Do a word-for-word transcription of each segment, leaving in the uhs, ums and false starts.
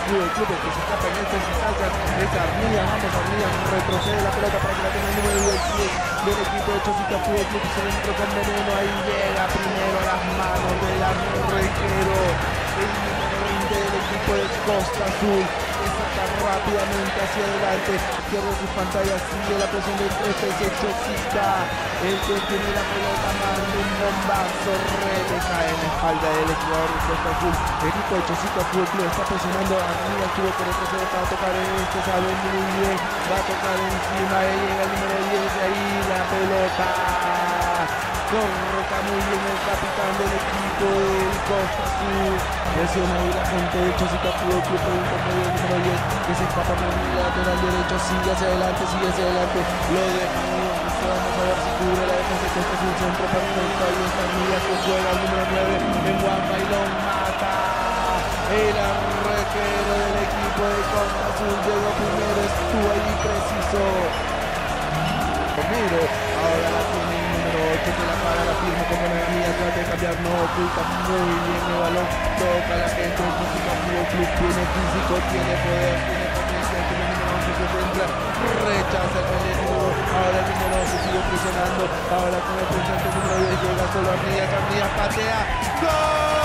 Fútbol Club, el que se escapa en estas instancias es Armillas. Vamos, Armillas, retrocede la pelota para que la tenga el número diez del equipo de Chosica Fútbol Club. Se entró con veneno, ahí llega primero a las manos del arquero, el número veinte del equipo de Costa Azul, que saca rápidamente hacia adelante. Cierra sus pantallas, sigue la presión del F C Chosica, el que tiene la pelota, manda un bombazo, le cae en la espalda del jugador de Costa Azul. El equipo de Chosica Fútbol Club está presionando a Armillas, tuvo que retroceder para tocar este, sabe muy bien, va a tocar encima, ahí llega el número diez, ahí la pelota. Corta muy bien el capitán del equipo del Costa Azul. Presiona ahí la gente de Chosica Fútbol Club por un medio del número diez que se escapa por el lateral derecho, sigue hacia adelante, sigue hacia adelante, lo deja muy bien. Vamos a ver si cubre la defensa de Costa Azul, centro para el estadio de Armillas, que juega el número nueve en Guampa y lo mata. El arquero del equipo de Costa Azul llegó primero, estuvo ahí preciso. Romero, ahora la tiene el número ocho que la para, la firma con energía, trata de cambiar, no oculta muy bien el balón, toca la gente del Chosica Fútbol Club, tiene físico, tiene poder, tiene potencia, tiene el número once que entra, rechaza el peligro, ahora el número once sigue presionando, ahora con el presente número diez llega solo Armillas, Armillas patea, ¡gol!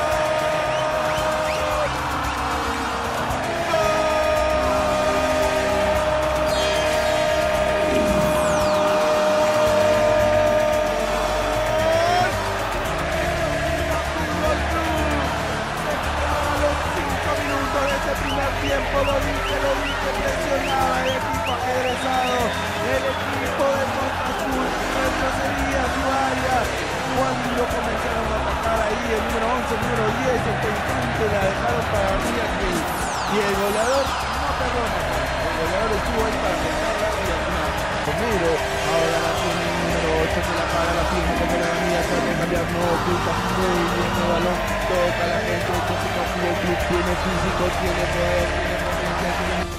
Tiempo, lo dije, lo dije, presionaba el equipo ajedrezado, el equipo de Costa Azul retrocedía a su área cuando comenzaron a atacar ahí el número once, el número diez, el peitante la dejaron para arriba y el goleador no perdona, el goleador estuvo ahí para pegarla y al final Romero, ahora la tiene el número ocho que la para, la firma como la venía, trata de cambiar, no oculta muy bien el balón, toca la gente de Chosica Fútbol Club, tiene físico, tiene poder, tiene potencia, tiene...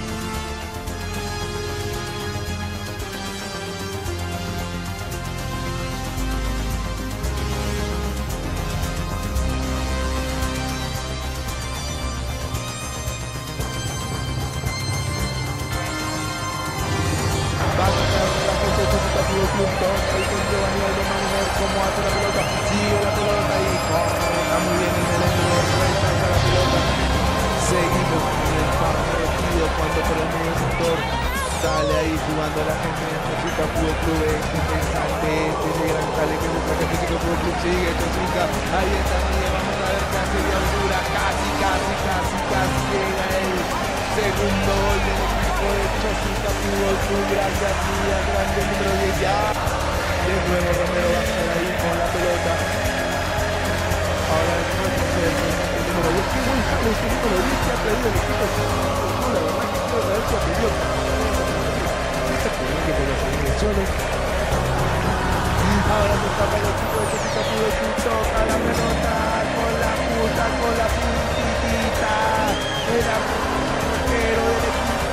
Club, toca ahí con Giovanni Valdemar, a ver cómo hace la pelota, sigue la pelota y corta muy bien en el ángulo, rechaza la pelota. Seguimos en el partido cuando por el medio sector sale ahí jugando la gente de Chosica Fútbol Club, este pensante, este gran sale que busca que Chosica Fútbol Club sigue, Chosica, ahí está Miguel, vamos a ver qué hace de altura, casi, casi, casi, casi llega el segundo gol del equipo de Chosica Fútbol Club, gracias a Miguel, grande número diez ya. De nuevo Romero va a estar ahí con la pelota. Ahora el número diez, qué buen jale este número diez que ha traído el equipo de Chosica Fútbol Club, la verdad que quiero saber su apellido. Este que con las agresiones. Ahora se escapa el equipo de Chosica Fútbol Club, toca la pelota con la puta, con la puntitita. El arquero del equipo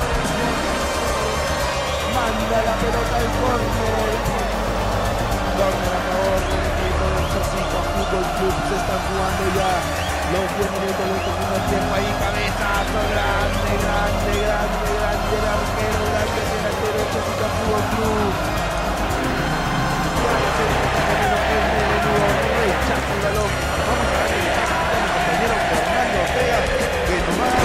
manda la pelota al córner. Córner a favor del equipo del Chosica Fútbol Club. Se están jugando ya los diez minutos del segundo tiempo. Ahí cabezazo grande, grande, grande, grande el arquero, grande el arquero del Chosica Fútbol Club. Rechaza el balón. Vamos a darle el pase a mi compañero Fernando Ortega, que nomás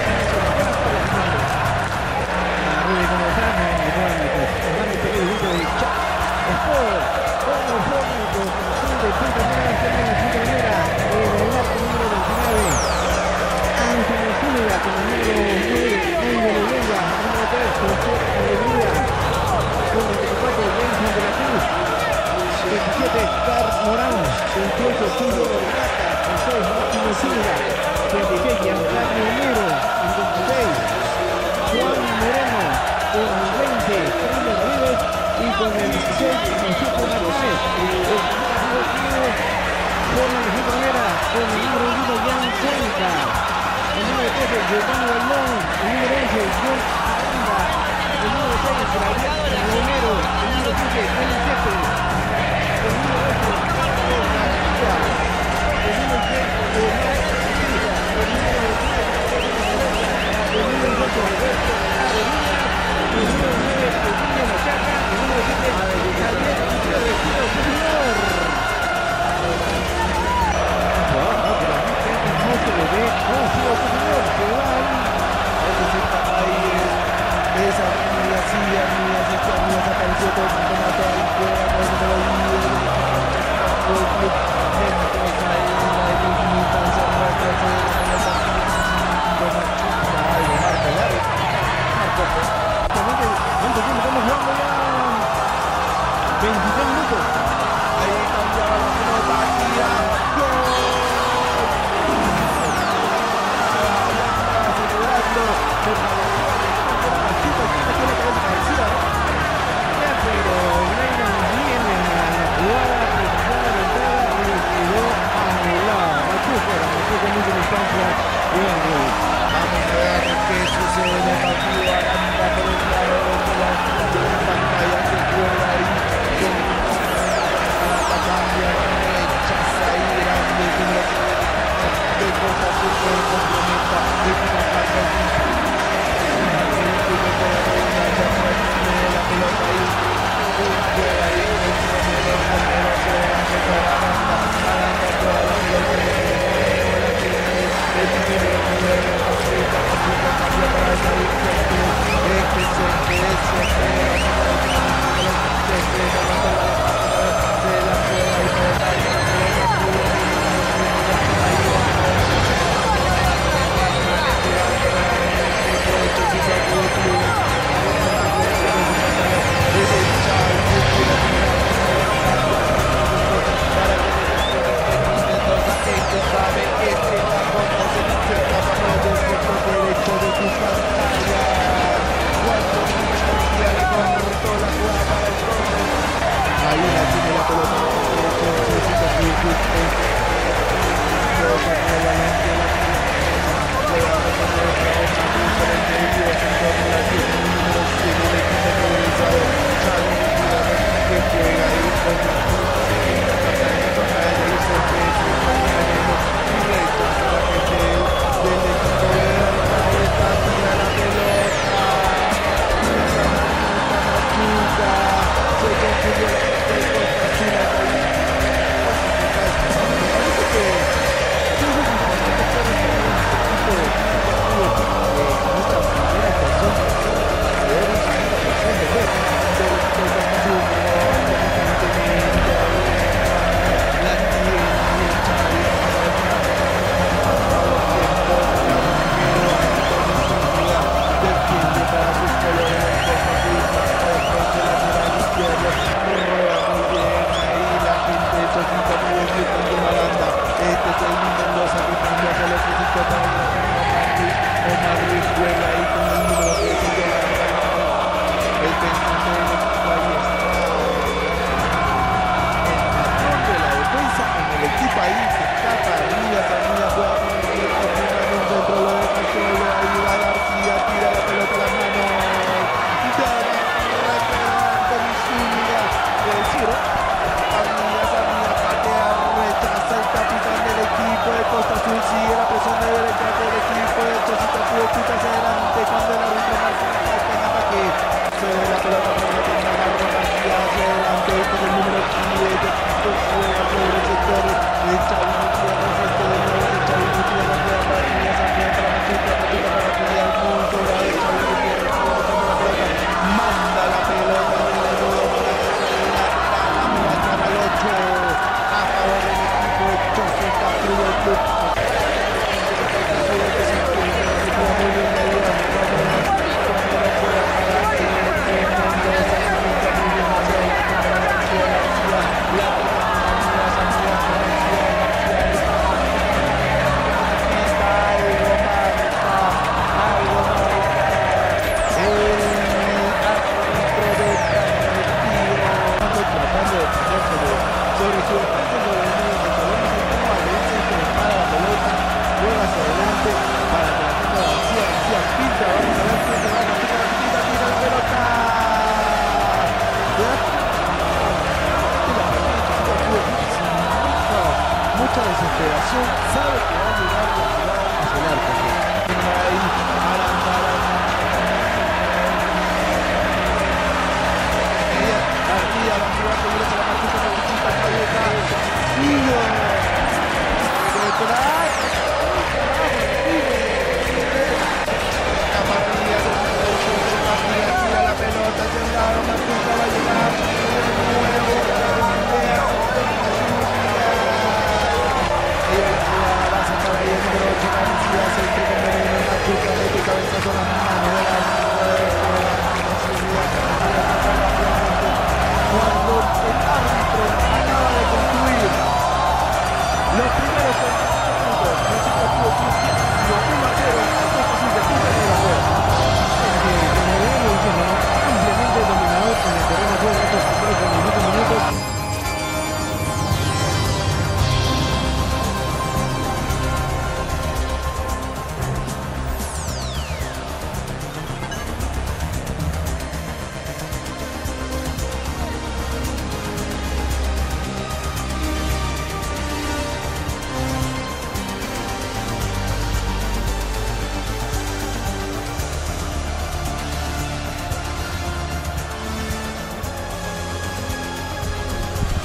como están, Fernando Ortega, el grupo de Chat Sport, como público, de punta negra, de punta negra, el arco número veintinueve, Ángel Zúñiga, con el número nueve, Ángel Leyenda, número tres, José Alegría, con el veinticuatro, Benson de la Cruz, veintisiete, Carlos Morán, veintiocho, Julio Orgata, veintiséis, Máximo Zúñiga, veintiséis, Giancarlo Romero, veintiséis, Juan Moreno, con el veinte, Camilo Rodríguez, y con el dieciséis, Francisco Martínez, el por la región primera, con el número uno, Jan Cuenca, el número trece, Giovanni Baldón, el número once, John Aranda, el número seis, Gabriel Romero, el número quince, Eli Cepe, el número ocho, Carlos García, el número diez, Leonardo García, el número diez, partido por el campeonato. Ahí juega con el número diez del club. Entonces ahí la distancia retrocede la pelota. Ahí marca el área. Marco. ¿Cuánto tiempo estamos jugando ya? veintitrés minutos. Ahí cambiaba la pelota. Tira. ¡Gol! Celebrando. Pero Reina viene a la jugada, precisaba la entrada y le quedó anulada. Machuca, Machuca en esa instancia y el gol. Vamos a ver qué sucede en el partido. Aranda por el lado de la pantalla que juega ahí con la cambia, rechaza ahí grande de Costa Azul que complementa de una falta la pelota ahí, juega ahí el número número se para Aranda, Aranda toda la pelota la tiene el primero nueve, facilita, facilita, cambia para esa dirección que es que se crece, se levanta la se la juega ahí para el área, la pelota muy bien, ahí va sabe que esta cosa se inserta para el despejo derecho de tu pantalla. Cuando García le cortó la jugada para el corte. Ahí la tiene la pelota derecho, necesita que pelota con la lente la le va a reponer otra vez a Russo en medio, en torno a la diez, el número siete del equipo televisado. Xavi que juega ahí con la desesperación, sabe que va a llegar la jugada hacia el arco. Ahí, Aranda, Aranda. García, la jugada que viene para Marquita, Marquita, Cabeza. Sigo. Detrás. Matías, Matías tira la pelota hacia el lado, Marquita va a llegar.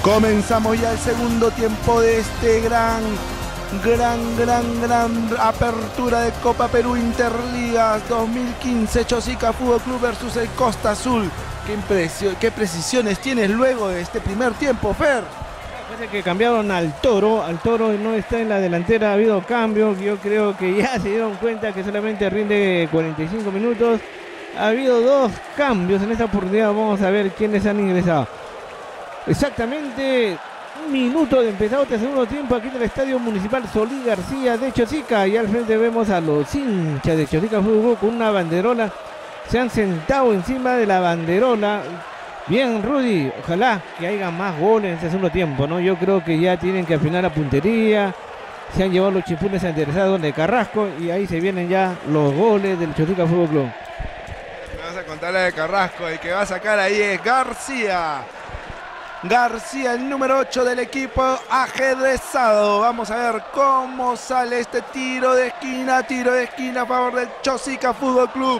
Comenzamos ya el segundo tiempo de este gran, gran, gran, gran apertura de Copa Perú Interligas dos mil quince. Chosica Fútbol Club versus el Costa Azul. ¿Qué, impresio, qué precisiones tienes luego de este primer tiempo, Fer? Parece que cambiaron al Toro, al Toro no está en la delantera, ha habido cambios, yo creo que ya se dieron cuenta que solamente rinde cuarenta y cinco minutos. Ha habido dos cambios en esta oportunidad, vamos a ver quiénes han ingresado. Exactamente un minuto de empezado este segundo tiempo aquí en el Estadio Municipal Solí García de Chosica, y al frente vemos a los hinchas de Chosica Fútbol Club con una banderola, se han sentado encima de la banderola. Bien, Rudy, ojalá que haya más goles en este segundo tiempo, ¿no? Yo creo que ya tienen que afinar la puntería, se han llevado los chipunes enderezados de Carrasco y ahí se vienen ya los goles del Chosica Fútbol Club. Me vas a contar la de Carrasco, el que va a sacar ahí es García. García, el número ocho del equipo ajedrezado. Vamos a ver cómo sale este tiro de esquina, tiro de esquina a favor del Chosica Fútbol Club.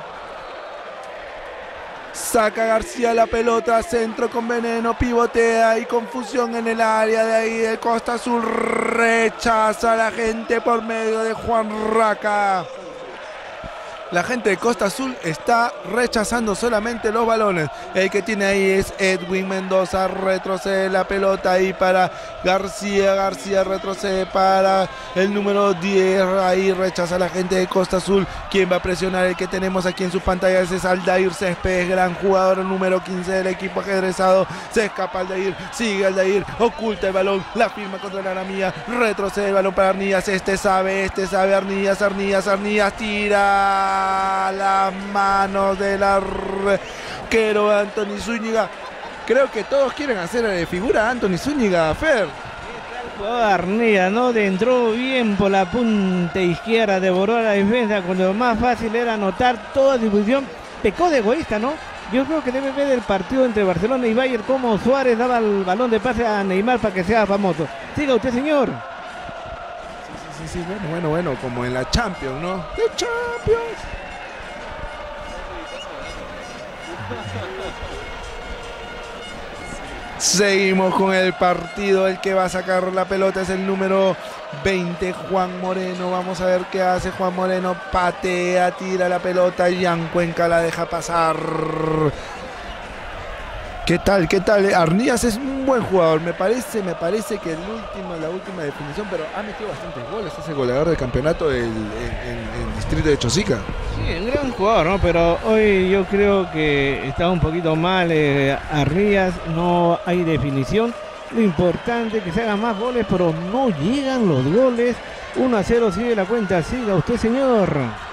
Saca García la pelota, centro con veneno, pivotea y confusión en el área de ahí de Costa Azul. Rechaza a la gente por medio de Juan Raca. La gente de Costa Azul está rechazando solamente los balones. El que tiene ahí es Edwin Mendoza. Retrocede la pelota ahí para García. García retrocede para el número diez. Ahí rechaza la gente de Costa Azul. ¿Quién va a presionar? El que tenemos aquí en sus pantallas es Aldair Céspedes, gran jugador, el número quince del equipo ajedrezado. Se escapa Aldair, sigue Aldair, oculta el balón, la firma contra la Aramía. Retrocede el balón para Arnillas. Este sabe, este sabe Arnillas, Arnillas, Arnillas. Tira las manos del arquero Anthony Zúñiga. Creo que todos quieren hacer de figura a Anthony Zúñiga, Fer. Arnillas, ¿no? Entró bien por la punta izquierda, devoró a la defensa cuando lo más fácil era anotar toda difusión. Pecó de egoísta, ¿no? Yo creo que debe ver el partido entre Barcelona y Bayern, como Suárez daba el balón de pase a Neymar para que sea famoso. Siga usted, señor. Sí, sí, sí, bueno, bueno, bueno, como en la Champions, ¿no? ¡The Champions! Seguimos con el partido. El que va a sacar la pelota es el número veinte, Juan Moreno. Vamos a ver qué hace Juan Moreno. Patea, tira la pelota. Jan Cuenca la deja pasar. ¿Qué tal? ¿Qué tal? Arnillas es un buen jugador. Me parece, me parece que el último, la última definición, pero ha metido bastantes goles. Es el goleador del campeonato del en, en, en distrito de Chosica. Sí, un gran jugador, ¿no? Pero hoy yo creo que está un poquito mal eh, Arnillas. No hay definición. Lo importante es que se hagan más goles, pero no llegan los goles. uno a cero sigue la cuenta. Siga usted, señor.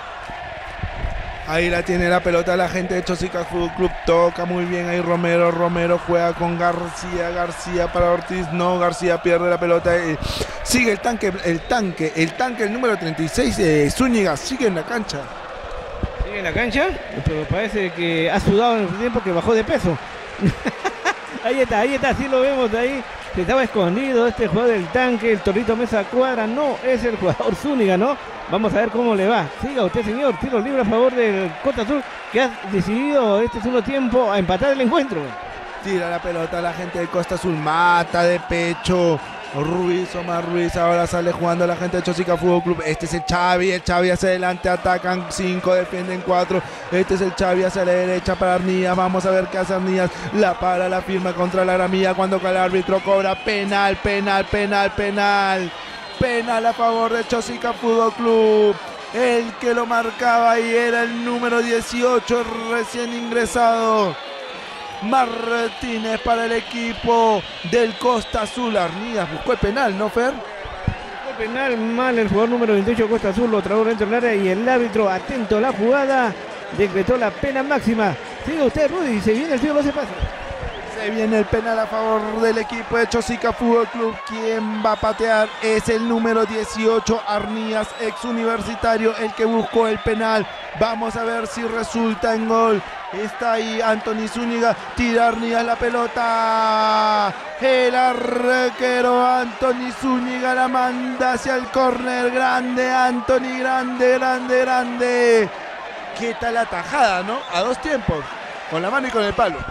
Ahí la tiene la pelota la gente de Chosica Fútbol Club. Toca muy bien ahí Romero. Romero juega con García. García para Ortiz. No, García pierde la pelota. Sigue el tanque, el tanque, el tanque, el número treinta y seis de Zúñiga. Sigue en la cancha. Sigue en la cancha, pero parece que ha sudado en el tiempo que bajó de peso. Ahí está, ahí está, sí lo vemos ahí. Se estaba escondido este jugador del tanque, el Torito Mesa Cuadra. No, es el jugador Zúñiga, ¿no? Vamos a ver cómo le va. Siga usted, señor. Tiro libre a favor del Costa Azul, que ha decidido este segundo tiempo a empatar el encuentro. Tira la pelota la gente de Costa Azul. Mata de pecho Ruiz, Omar Ruiz. Ahora sale jugando la gente de Chosica Fútbol Club. Este es el Xavi. El Xavi hacia adelante. Atacan cinco, defienden cuatro. Este es el Xavi hacia la derecha para Arnillas. Vamos a ver qué hace Arnillas. La para, la firma contra la Aramía. Cuando el árbitro cobra penal, penal, penal, penal. Penal a favor de Chosica Fútbol Club. El que lo marcaba ahí era el número dieciocho, recién ingresado, Martínez, para el equipo del Costa Azul. Arnillas buscó el penal, ¿no, Fer? Buscó el penal, mal el jugador número veintiocho Costa Azul, lo trabó dentro del área y el árbitro, atento a la jugada, decretó la pena máxima. Siga usted, Rudy, se viene el tiro, no se pasa. Se viene el penal a favor del equipo de Chosica Fútbol Club. Quien va a patear es el número dieciocho, Arnillas, ex universitario, el que buscó el penal. Vamos a ver si resulta en gol. Está ahí Anthony Zúñiga, tira Arnillas la pelota. El arquero Anthony Zúñiga la manda hacia el córner. Grande Anthony, grande, grande, grande. ¿Qué tal la tajada, no? A dos tiempos, con la mano y con el palo.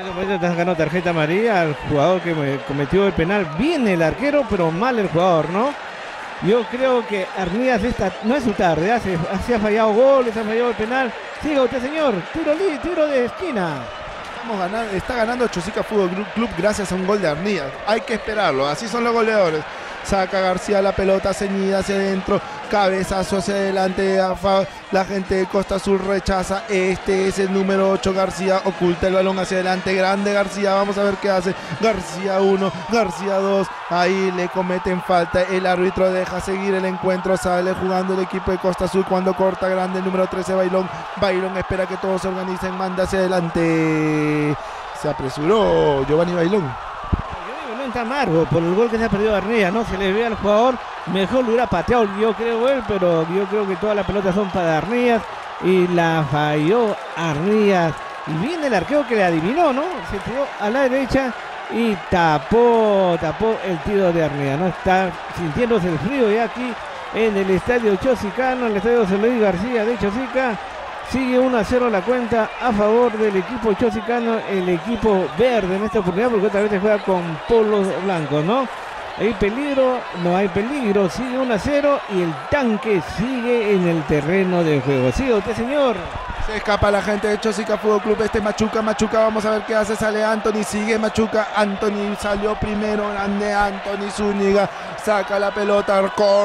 momento está sacando tarjeta amarilla al jugador que me cometió el penal. Viene el arquero, pero mal el jugador, ¿no? Yo creo que Arnías esta no es su tarde, hace, hace ha fallado goles, ha fallado el penal. Siga usted, señor, tiro, tiro de esquina. Estamos ganando, está ganando Chosica Fútbol Club gracias a un gol de Arnías. Hay que esperarlo, así son los goleadores. Saca García la pelota ceñida hacia adentro, cabezazo hacia adelante, la gente de Costa Azul rechaza. Este es el número ocho, García oculta el balón hacia adelante, grande García, vamos a ver qué hace. García uno, García dos, ahí le cometen falta, el árbitro deja seguir el encuentro, sale jugando el equipo de Costa Azul cuando corta grande el número trece, Bailón. Bailón espera que todos se organicen, manda hacia adelante, se apresuró Giovanni Bailón. Está amargo por el gol que se ha perdido Arnías, ¿no? Se le ve al jugador, mejor lo hubiera pateado, yo creo él, pero yo creo que todas las pelotas son para Arnías y la falló Arnías. Y viene el arquero que le adivinó, ¿no? Se tiró a la derecha y tapó, tapó el tiro de Arnías, ¿no? Está sintiéndose el frío ya aquí en el estadio Chosicano, el estadio José Luis García de Chosica. Sigue uno a cero la cuenta a favor del equipo chosicano, el equipo verde en esta oportunidad, porque otra vez se juega con polos blancos, ¿no? Hay peligro, no hay peligro, sigue uno a cero y el tanque sigue en el terreno de juego. Sigue usted, señor. Se escapa la gente de Chosica Fútbol Club, este Machuca, Machuca, vamos a ver qué hace, sale Anthony, sigue Machuca, Anthony salió primero, grande Anthony Zúñiga, saca la pelota,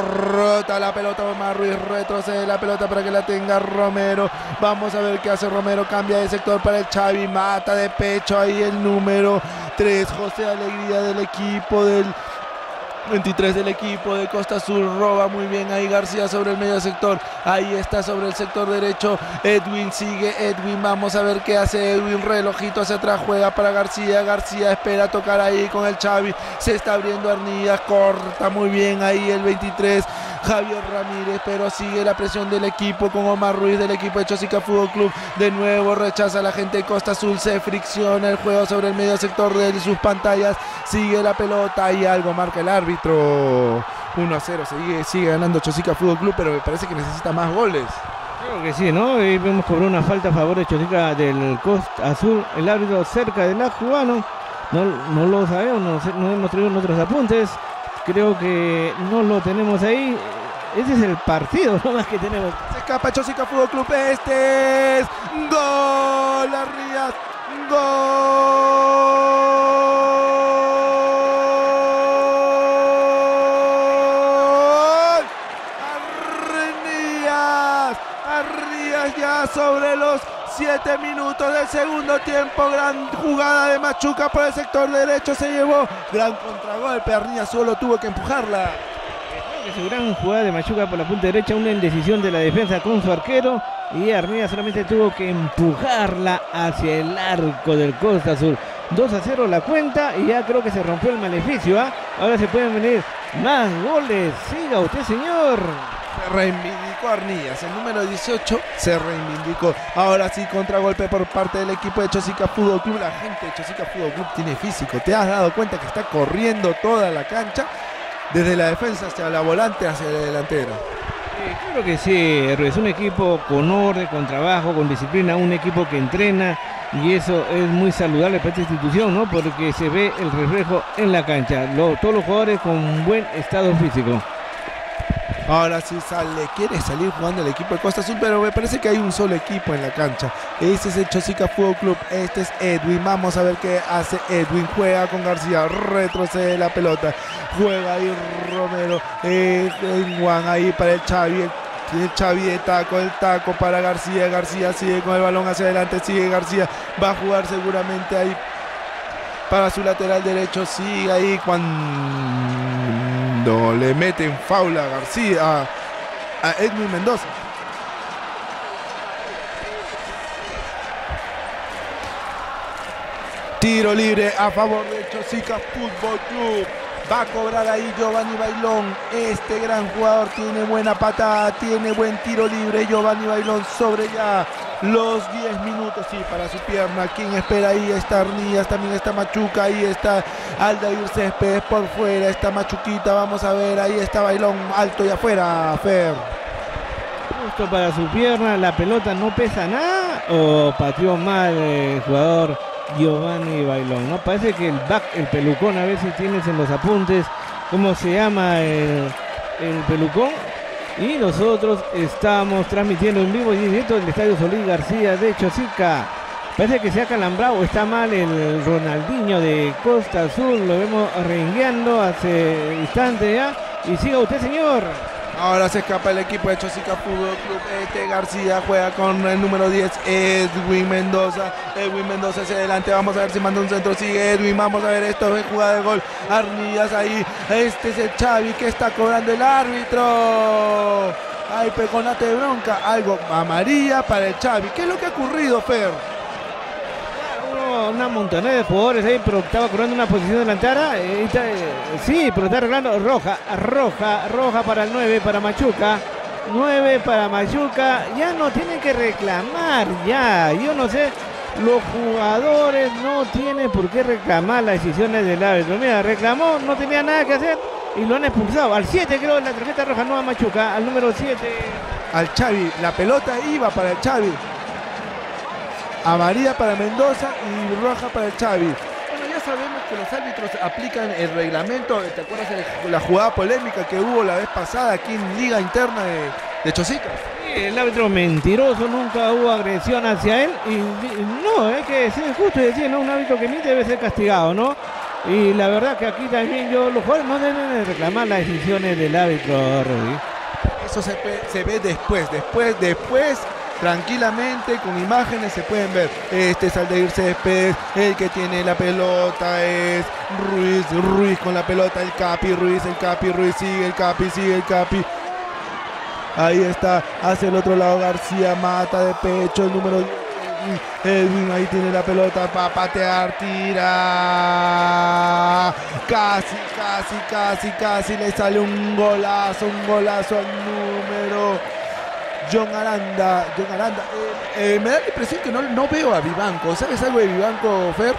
corta la pelota, Omar Ruiz retrocede la pelota para que la tenga Romero, vamos a ver qué hace Romero, cambia de sector para el Xavi, mata de pecho ahí el número tres, José Alegría del equipo del veintitrés del equipo de Costa Azul, roba muy bien ahí García sobre el medio sector, ahí está sobre el sector derecho, Edwin sigue, Edwin, vamos a ver qué hace Edwin, relojito hacia atrás, juega para García, García espera tocar ahí con el Xavi, se está abriendo Arnías, corta muy bien ahí el veintitrés, Javier Ramírez, pero sigue la presión del equipo con Omar Ruiz del equipo de Chosica Fútbol Club, de nuevo rechaza a la gente de Costa Azul, se fricciona el juego sobre el medio sector de sus pantallas, sigue la pelota y algo marca el árbitro. uno a cero, sigue, sigue ganando Chosica Fútbol Club, pero me parece que necesita más goles. Creo que sí, ¿no? Ahí vemos cobrar una falta a favor de Chosica del Costa Azul, el árbitro cerca de la jugada, no, no lo sabemos, no, no hemos traído nuestros apuntes, creo que no lo tenemos ahí. Ese es el partido, no más que tenemos. Se escapa Chosica Fútbol Club, este es gol, Arnías, gol. Arnías, Arnías ya sobre los siete minutos del segundo tiempo, gran jugada de Machuca por el sector derecho, se llevó gran contragolpe, Arnías solo tuvo que empujarla. Su gran jugada de Machuca por la punta derecha, una indecisión de la defensa con su arquero y Arnías solamente tuvo que empujarla hacia el arco del Costa Azul. dos a cero la cuenta y ya creo que se rompió el maleficio, ¿eh? Ahora se pueden venir más goles. Siga usted, señor. Se reivindicó Arnías, el número dieciocho se reivindicó. Ahora sí, contragolpe por parte del equipo de Chosica Fútbol Club. La gente de Chosica Fútbol Club tiene físico. ¿Te has dado cuenta que está corriendo toda la cancha? Desde la defensa hacia la volante, hacia la delantera. Eh, creo que sí, es un equipo con orden, con trabajo, con disciplina, un equipo que entrena y eso es muy saludable para esta institución, ¿no? Porque se ve el reflejo en la cancha, Lo, todos los jugadores con buen estado físico. Ahora sí sale, quiere salir jugando el equipo de Costa Azul, pero me parece que hay un solo equipo en la cancha. Este es el Chosica Fútbol Club, este es Edwin, vamos a ver qué hace Edwin, juega con García, retrocede la pelota, juega ahí Romero, eh, Juan ahí para el Xavi, el, el Xavi de taco, el taco para García, García sigue con el balón hacia adelante, sigue García, va a jugar seguramente ahí para su lateral derecho, sigue ahí cuando le meten faula a García, a, a Edwin Mendoza. Tiro libre a favor de Chosica Fútbol Club. Va a cobrar ahí Giovanni Bailón. Este gran jugador tiene buena patada, tiene buen tiro libre. Giovanni Bailón sobre ya los diez minutos, sí, para su pierna. ¿Quién espera ahí? Está Arnías, también está Machuca, ahí está Aldair Céspedes por fuera, está Machuquita, vamos a ver, ahí está Bailón, alto y afuera, Fer. Justo para su pierna, la pelota no pesa nada o pateó mal el jugador Giovanni Bailón, ¿no? Parece que el back, el pelucón, a veces tienes en los apuntes cómo se llama el, el pelucón. Y nosotros estamos transmitiendo en vivo y en directo del Estadio Solís García de Chosica. Parece que se ha calambrado, está mal el Ronaldinho de Costa Azul, lo vemos rengueando hace instante ya. Y siga usted, señor. Ahora se escapa el equipo de Chosica Fútbol Club. Este García juega con el número diez, Edwin Mendoza. Edwin Mendoza hacia adelante. Vamos a ver si manda un centro. Sigue Edwin. Vamos a ver esto. Es jugada de gol. Arnillas ahí. Este es el Xavi que está cobrando el árbitro. Ay, pegonate de bronca. Algo amarilla para el Xavi. ¿Qué es lo que ha ocurrido, Fer? Una montonera de jugadores ahí, pero estaba cobrando una posición delantera. Eh, está, eh, sí, pero está arreglando roja, roja, roja para el nueve, para Machuca. nueve para Machuca. Ya no tienen que reclamar, ya. Yo no sé, los jugadores no tienen por qué reclamar las decisiones del árbitro. Mira, reclamó, no tenía nada que hacer y lo han expulsado. Al siete, creo, la tarjeta roja no a Machuca, al número siete. Al Xavi, la pelota iba para el Xavi. Amarilla para Mendoza y roja para el Xavi. Bueno, ya sabemos que los árbitros aplican el reglamento. ¿Te acuerdas de la jugada polémica que hubo la vez pasada aquí en Liga Interna de, de Chosica? Sí, el árbitro mentiroso, nunca hubo agresión hacia él. Y, y no, es que es justo decir, ¿no? Un árbitro que miente debe ser castigado, ¿no? Y la verdad que aquí también yo, los jugadores no deben de reclamar las decisiones del árbitro, Rudy. Eso se, se ve después, después, después. Tranquilamente, con imágenes se pueden ver. Este es Aldair Céspedes, el que tiene la pelota es Ruiz, Ruiz con la pelota, el Capi, Ruiz, el Capi, Ruiz, sigue el Capi, sigue el Capi. Ahí está, hacia el otro lado García, mata de pecho, el número Edwin, ahí tiene la pelota para patear, tira. Casi, casi, casi, casi le sale un golazo, un golazo al número John Aranda, John Aranda. Eh, eh, me da la impresión que no, no veo a Vivanco. ¿Sabes algo de Vivanco, Fer?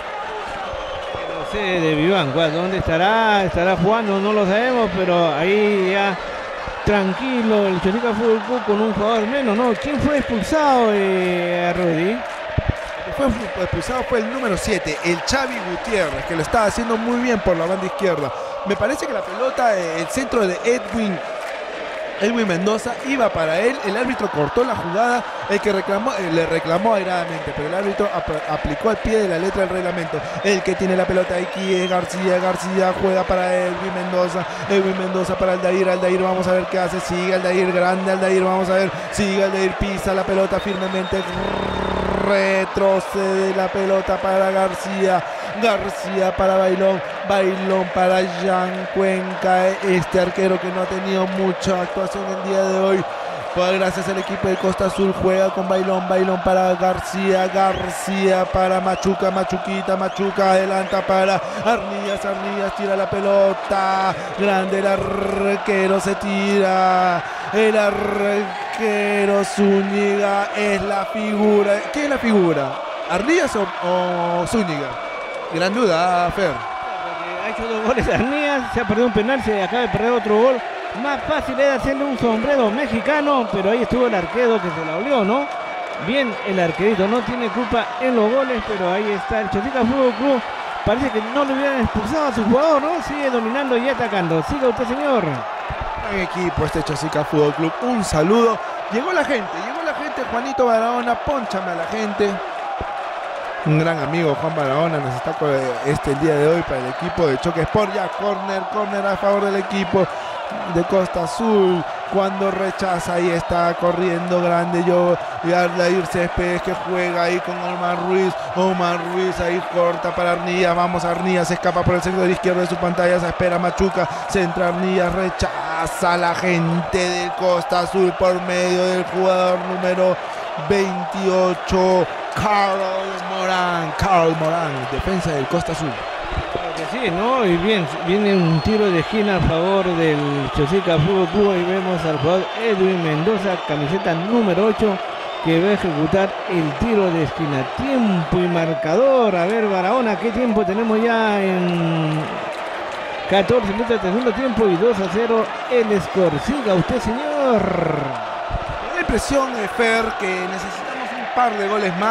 No sé de Vivanco, ¿dónde estará? ¿Estará jugando? No lo sabemos, pero ahí ya tranquilo el Chosica Fútbol Club con un jugador menos, ¿no? ¿Quién fue expulsado, eh, Rudy? El que fue expulsado fue el número siete, el Xavi Gutiérrez, que lo estaba haciendo muy bien por la banda izquierda. Me parece que la pelota, el centro de Edwin Edwin Mendoza iba para él, el árbitro cortó la jugada, el que reclamó, eh, le reclamó airadamente, pero el árbitro ap aplicó al pie de la letra del reglamento. El que tiene la pelota aquí es García, García juega para Edwin Mendoza, Edwin Mendoza para Aldair, Aldair vamos a ver qué hace, sigue Aldair, grande Aldair, vamos a ver, sigue Aldair, pisa la pelota firmemente, retrocede la pelota para García, García para Bailón, Bailón para Jan Cuenca, este arquero que no ha tenido mucha actuación el día de hoy. Pues gracias al equipo de Costa Azul juega con Bailón, Bailón para García, García para Machuca, Machuquita, Machuca adelanta para Arnillas, Arnillas tira la pelota, grande el arquero se tira, el arquero Zúñiga es la figura. ¿Quién es la figura? ¿Arnillas o, o Zúñiga? Gran duda, Fer. Ha hecho dos goles Arnillas, se ha perdido un penal, se acaba de perder otro gol. Más fácil era hacerle un sombrero mexicano, pero ahí estuvo el arquero que se la olió, ¿no? Bien, el arquerito no tiene culpa en los goles, pero ahí está el Chosica Fútbol Club. Parece que no le hubieran expulsado a su jugador, ¿no? Sigue dominando y atacando. Siga usted, señor. Buen equipo este Chosica Fútbol Club. Un saludo. Llegó la gente, llegó la gente. Juanito Barahona, pónchame a la gente. Un gran amigo, Juan Barahona, nos está con este el día de hoy para el equipo de Choque Sport. Ya, corner, corner a favor del equipo de Costa Azul. Cuando rechaza, ahí está corriendo grande yo y Aldair Céspedes que juega ahí con Omar Ruiz. Omar Ruiz ahí corta para Arnillas. Vamos, Arnillas se escapa por el sector izquierdo de su pantalla. Se espera Machuca. Centra Arnillas, rechaza a la gente del Costa Azul por medio del jugador número veintiocho, Carl Morán. Carl Morán, defensa del Costa Azul. Claro que sí, ¿no? Y bien, viene un tiro de esquina a favor del Chosica Fútbol Club. Y vemos al jugador Edwin Mendoza, camiseta número ocho, que va a ejecutar el tiro de esquina. Tiempo y marcador. A ver, Barahona, ¿qué tiempo tenemos ya en catorce minutos de segundo tiempo y dos a cero el score? Siga usted, señor. Me da la impresión, Fer, que necesitamos un par de goles más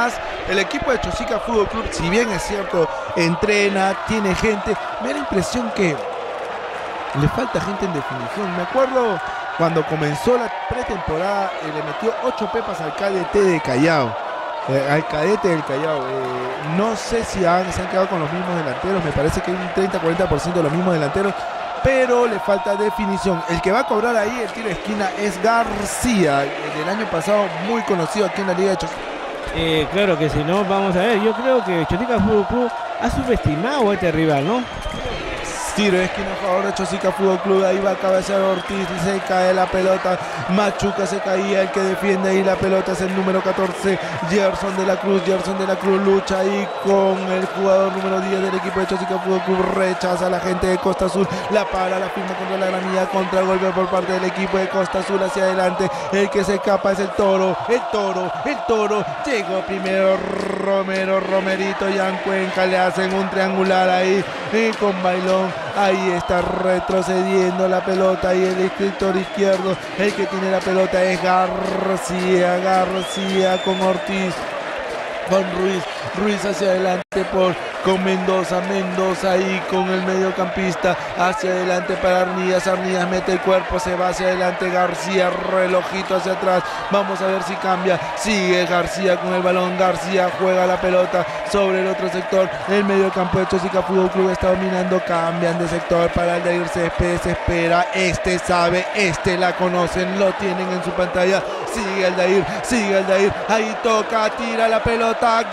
El equipo de Chosica Fútbol Club, si bien es cierto, entrena, tiene gente, me da la impresión que le falta gente en definición. Me acuerdo cuando comenzó la pretemporada, eh, le metió ocho pepas al cadete de Callao, eh, al cadete del Callao. Eh, no sé si han, se han quedado con los mismos delanteros, me parece que hay un treinta a cuarenta por ciento de los mismos delanteros, pero le falta definición. El que va a cobrar ahí el tiro de esquina es García, del año pasado muy conocido aquí en la Liga de Chosica. Eh, claro que si no, vamos a ver, yo creo que Chosica Fútbol Club ha subestimado a este rival, ¿no? Tiro de esquina a favor de Chosica Fútbol Club, ahí va a cabecear Ortiz y se cae la pelota. Machuca se caía, el que defiende ahí la pelota es el número catorce, Gerson de la Cruz. Gerson de la Cruz lucha ahí con el jugador número diez del equipo de Chosica Fútbol Club, rechaza a la gente de Costa Azul, la para, la firma contra la granilla, contra golpe por parte del equipo de Costa Azul hacia adelante. El que se escapa es el Toro, el Toro, el Toro, llegó primero Romero, Romerito y Cuenca, le hacen un triangular ahí y con Bailón. Ahí está retrocediendo la pelota y el escritor izquierdo, el que tiene la pelota es García, García con Ortiz, con Ruiz, Ruiz hacia adelante por con Mendoza, Mendoza ahí con el mediocampista hacia adelante para Arnillas, Arnillas mete el cuerpo, se va hacia adelante García, relojito hacia atrás, vamos a ver si cambia, sigue García con el balón, García juega la pelota sobre el otro sector, el mediocampo de Chosica Fútbol Club está dominando, cambian de sector para el de irse, se espera, este sabe, este la conocen, lo tienen en su pantalla, sigue el Dair, sigue el Dair, ahí toca, tira la pelota,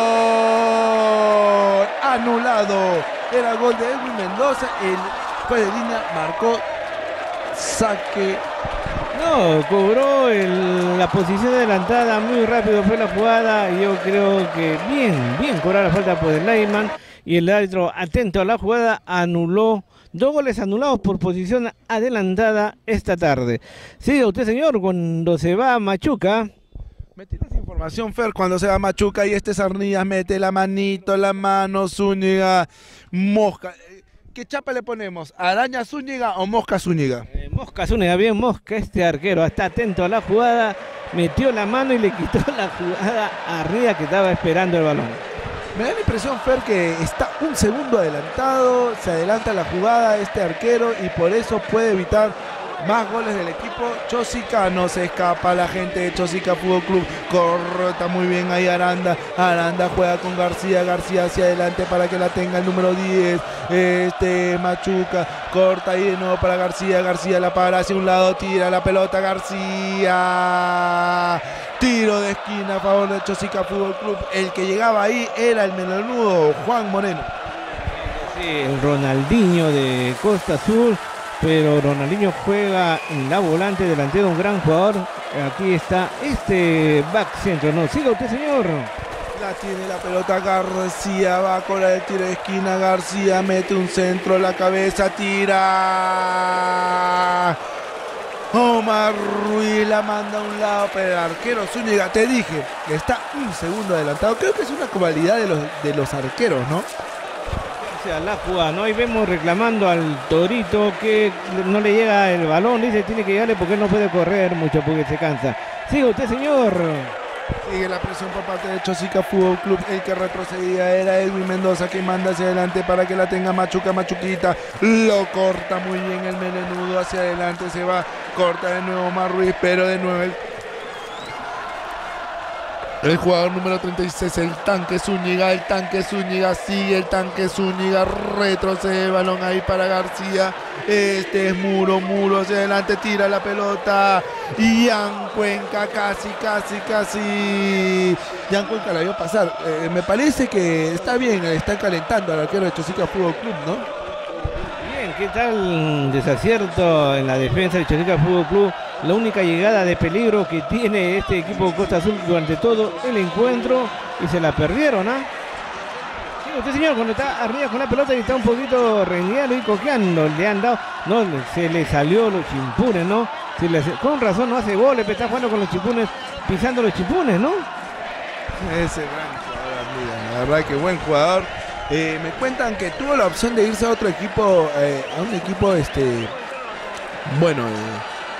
gol, anulado, era gol de Edwin Mendoza, el juez de línea marcó saque. No, cobró el, la posición adelantada, muy rápido fue la jugada, y yo creo que bien, bien cobró la falta por el lineman, y el árbitro atento a la jugada anuló. Dos goles anulados por posición adelantada esta tarde. Sigue usted, señor, cuando se va a Machuca. Me tienes información, Fer, cuando se va a Machuca y este Sarnillas mete la manito, la mano, Zúñiga, Mosca. ¿Qué chapa le ponemos? ¿Araña Zúñiga o Mosca Zúñiga? Eh, Mosca Zúñiga, bien Mosca, este arquero está atento a la jugada, metió la mano y le quitó la jugada a Ría que estaba esperando el balón. Me da la impresión, Fer, que está un segundo adelantado, se adelanta la jugada este arquero y por eso puede evitar más goles del equipo. Chosica no se escapa, la gente de Chosica Fútbol Club corta muy bien ahí Aranda, Aranda juega con García, García hacia adelante para que la tenga el número diez, este Machuca, corta ahí de nuevo para García, García la para hacia un lado, tira la pelota García, tiro de esquina a favor de Chosica Fútbol Club, el que llegaba ahí era el melenudo Juan Moreno. Sí, el Ronaldinho de Costa Azul, pero Ronaldinho juega en la volante, delantero, un gran jugador. Aquí está este back centro, no, siga usted, señor. La tiene la pelota García, va a cobrar el tiro de esquina, García mete un centro, la cabeza, tira. Omar Ruiz la manda a un lado, pero el arquero Zúñiga, te dije, está un segundo adelantado. Creo que es una cualidad de los, de los arqueros, ¿no? La jugada, ¿no? Ahí vemos reclamando al Torito que no le llega el balón, dice tiene que llegarle porque él no puede correr mucho porque se cansa. Sigue usted, señor. Sigue la presión por parte de Chosica Fútbol Club, el que retrocedía era Edwin Mendoza, que manda hacia adelante para que la tenga Machuca, Machuquita, lo corta muy bien el melenudo, hacia adelante se va, corta de nuevo Omar Ruiz, pero de nuevo el El jugador número treinta y seis, el tanque Zúñiga, el tanque Zúñiga, sigue el tanque Zúñiga, retrocede el balón ahí para García, este es Muro, Muro hacia adelante, tira la pelota, y Jan Cuenca casi, casi, casi, Jan Cuenca la vio pasar, eh, me parece que está bien, está calentando al arquero de Chosica Fútbol Club, ¿no? Bien, ¿qué tal desacierto en la defensa de Chosica Fútbol Club? La única llegada de peligro que tiene este equipo Costa Azul durante todo el encuentro y se la perdieron, ¿ah? ¿eh? Sí, usted, señor, cuando está arriba con la pelota y está un poquito rendiendo y cojeando, le han dado, no, se le salió los chimpunes, ¿no? Se le, con razón no hace goles, pero está jugando con los chimpunes, pisando los chimpunes, ¿no? Ese gran jugador, amiga, la verdad que buen jugador. Eh, me cuentan que tuvo la opción de irse a otro equipo, eh, a un equipo, este, bueno, eh,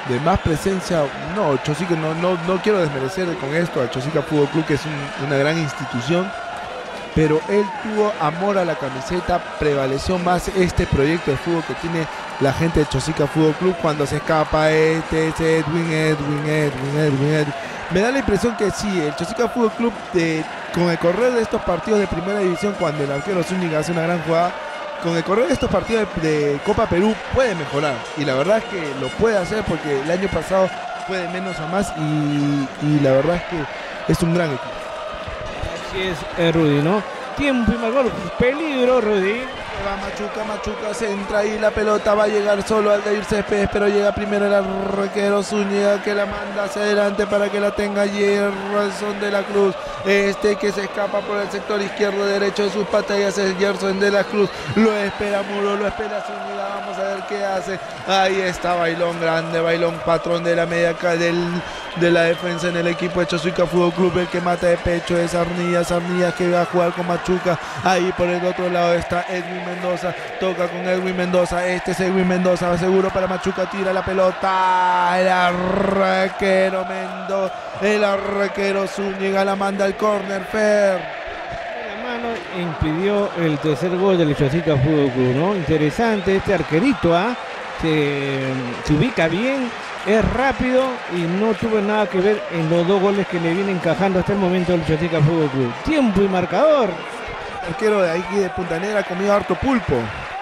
de más presencia, no, Chosica, no, no, no quiero desmerecer con esto a Chosica Fútbol Club, que es un, una gran institución, pero él tuvo amor a la camiseta, prevaleció más este proyecto de fútbol que tiene la gente de Chosica Fútbol Club. Cuando se escapa este, es Edwin, Edwin, Edwin, Edwin, Edwin. Me da la impresión que sí, el Chosica Fútbol Club, de, con el correr de estos partidos de primera división, cuando el arquero Zúñiga hace una gran jugada, con el correr de estos partidos de, de Copa Perú puede mejorar, y la verdad es que lo puede hacer, porque el año pasado fue de menos a más, y, y la verdad es que es un gran equipo. Así es, eh, Rudy, ¿no? Tiempo y más gol, peligro, Rudy. Va Machuca, Machuca centra y la pelota va a llegar solo al Dair Céspedes, pero llega primero el arquero Zúñiga, que la manda hacia adelante para que la tenga Gerson de la Cruz. Este que se escapa por el sector izquierdo derecho de sus batallas es Gerson de la Cruz. Lo espera Muro, lo espera Zúñiga, vamos a ver qué hace. Ahí está Bailón, grande Bailón, patrón de la media del, de la defensa en el equipo de Chosica Fútbol Club. El que mata de pecho es Arnillas, Arnillas que va a jugar con Machuca. Ahí por el otro lado está Edwin Mendoza, toca con Edwin Mendoza, este es Edwin Mendoza, seguro para Machuca, tira la pelota, el arquero Mendoza, el arquero Zúñiga la manda al córner, Fer. La mano impidió el tercer gol del Chosica Fútbol Club, ¿no? Interesante este arquerito, ¿ah? Se, se ubica bien, es rápido y no tuvo nada que ver en los dos goles que le viene encajando hasta el momento el Chosica Fútbol Club. Tiempo y marcador. Arquero de aquí de Punta Negra comió harto pulpo.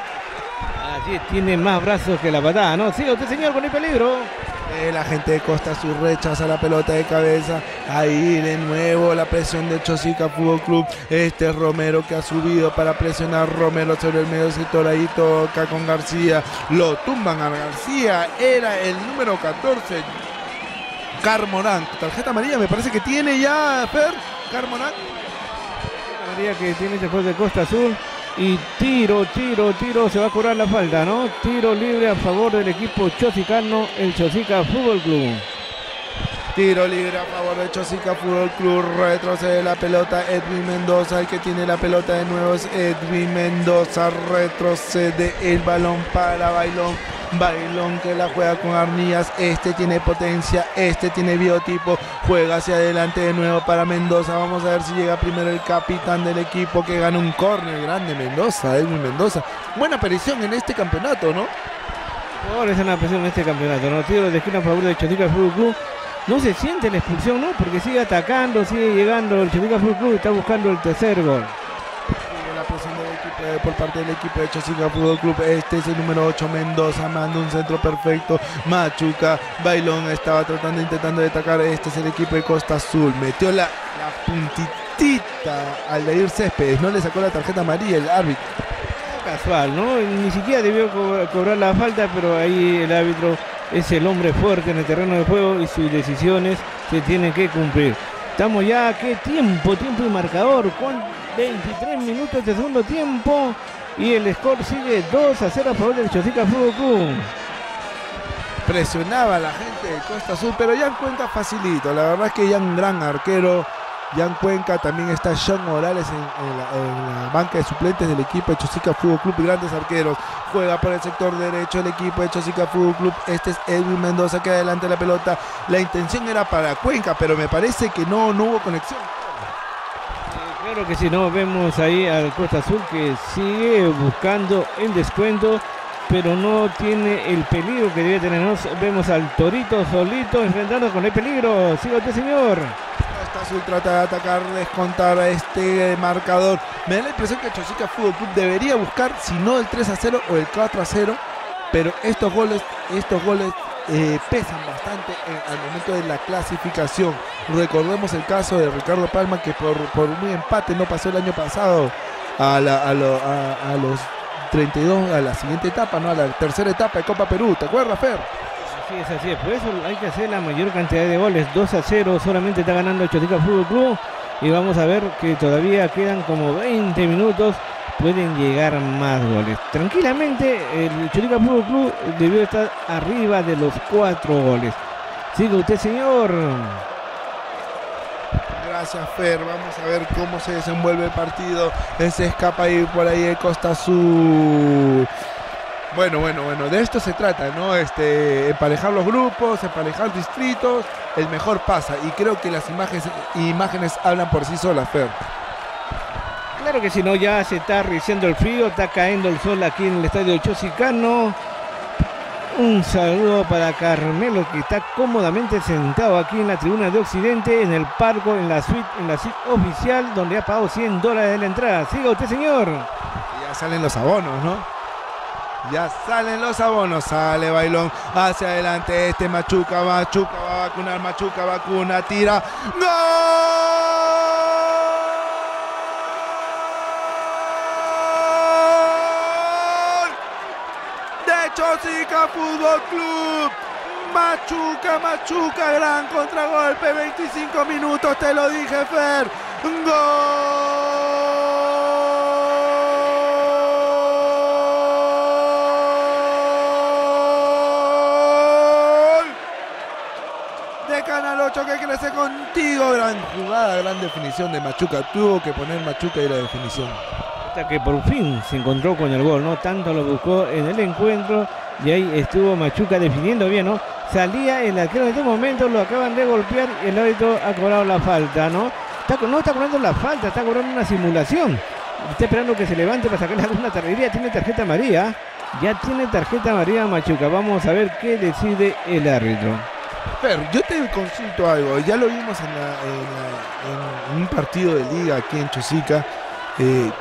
Así es, tiene más brazos que la patada, ¿no? Siga usted, señor, con el peligro. Eh, la gente de Costa Sur rechaza la pelota de cabeza. Ahí de nuevo la presión de Chosica Fútbol Club. Este es Romero que ha subido para presionar. Romero sobre el medio sector. Ahí toca con García. Lo tumban a García. Era el número catorce. Carmorán. Tarjeta amarilla me parece que tiene ya, Fer. Carmorán. Que tiene este juez de Costa Azul y tiro, tiro, tiro, se va a cobrar la falta, ¿no? Tiro libre a favor del equipo chosicano, el Chosica Fútbol Club. Tiro libre a favor de Chosica Fútbol Club, retrocede la pelota Edwin Mendoza, el que tiene la pelota de nuevo es Edwin Mendoza, retrocede el balón para Bailón. Bailón que la juega con Arnillas, este tiene potencia, este tiene biotipo, juega hacia adelante de nuevo para Mendoza. Vamos a ver si llega primero el capitán del equipo que gana un córner. Grande Mendoza, Edwin Mendoza, buena aparición en este campeonato, ¿no? Ahora es una presión en este campeonato, ¿no? Tiro de esquina a favor de Chosica Fútbol Club. No se siente la expulsión, ¿no? Porque sigue atacando, sigue llegando el Chosica Fútbol Club y está buscando el tercer gol. La presión del equipo, eh, por parte del equipo de Chosica Fútbol Club. Este es el número ocho, Mendoza, manda un centro perfecto. Machuca, Bailón estaba tratando, intentando de atacar. Este es el equipo de Costa Azul. Metió la, la puntitita al Dair Céspedes. No le sacó la tarjeta amarilla el árbitro. Casual, ¿no? Ni siquiera debió co cobrar la falta, pero ahí el árbitro es el hombre fuerte en el terreno de juego y sus decisiones se tienen que cumplir. Estamos ya, ¿qué tiempo? Tiempo y marcador con veintitrés minutos de segundo tiempo y el score sigue dos a cero a favor del Chosica Fútbol Club. Presionaba a la gente de Costa Azul, pero Jan Cuenca facilito. La verdad es que ya un gran arquero. Jan Cuenca, también está Sean Morales en, en, la, en la banca de suplentes del equipo de Chosica Fútbol Club, grandes arqueros. Juega por el sector derecho el equipo de Chosica Fútbol Club. Este es Edwin Mendoza que adelante la pelota. La intención era para Cuenca, pero me parece que no, no hubo conexión. Eh, claro que sí, no, vemos ahí al Costa Azul que sigue buscando el descuento, pero no tiene el peligro que debe tener. Nos vemos al Torito solito enfrentando con el peligro. Siga usted, señor. Costa Azul trata de atacar, descontar a este marcador. Me da la impresión que Chosica Fútbol Club debería buscar, si no el tres a cero o el cuatro a cero, pero estos goles, estos goles eh, pesan bastante en, al momento de la clasificación. Recordemos el caso de Ricardo Palma, que por, por un empate no pasó el año pasado a, la, a, lo, a, a los treinta y dos, a la siguiente etapa, ¿no? A la tercera etapa de Copa Perú. ¿Te acuerdas, Fer? Así es, así es, por eso hay que hacer la mayor cantidad de goles. Dos a cero solamente está ganando el Chosica Fútbol Club y vamos a ver que todavía quedan como veinte minutos, pueden llegar más goles. Tranquilamente el Chosica Fútbol Club debió estar arriba de los cuatro goles. Siga usted, señor. Gracias, Fer. Vamos a ver cómo se desenvuelve el partido. Se escapa ahí por ahí de Costa Azul. Bueno, bueno, bueno, de esto se trata, ¿no? Este, emparejar los grupos, emparejar distritos, el mejor pasa. Y creo que las imágenes, imágenes hablan por sí solas, Fer. Claro que si no, ya se está reciendo el frío, está cayendo el sol aquí en el estadio Chosicano. Un saludo para Carmelo, que está cómodamente sentado aquí en la tribuna de Occidente, en el parco, en la suite, en la suite oficial, donde ha pagado cien dólares de la entrada. Siga usted, señor. Y ya salen los abonos, ¿no? Ya salen los abonos, sale Bailón hacia adelante, este Machuca, Machuca va a vacunar, Machuca vacuna, tira, ¡gol! De Chosica Fútbol Club, Machuca, Machuca, gran contragolpe, veinticinco minutos, te lo dije, Fer, ¡gol! Canal ocho que crece contigo, gran jugada, gran definición de Machuca, tuvo que poner Machuca y la definición. Hasta que por fin se encontró con el gol, ¿no? Tanto lo buscó en el encuentro y ahí estuvo Machuca definiendo bien, ¿no? Salía el arquero en este momento, lo acaban de golpear y el árbitro ha cobrado la falta, ¿no? Está, no está cobrando la falta, está cobrando una simulación. Está esperando que se levante para sacarle alguna tarjeta, tiene tarjeta amarilla, ya tiene tarjeta amarilla Machuca. Vamos a ver qué decide el árbitro. Fer, yo te consulto algo, ya lo vimos en, la, en, la, en un partido de liga aquí en Chosica. Eh,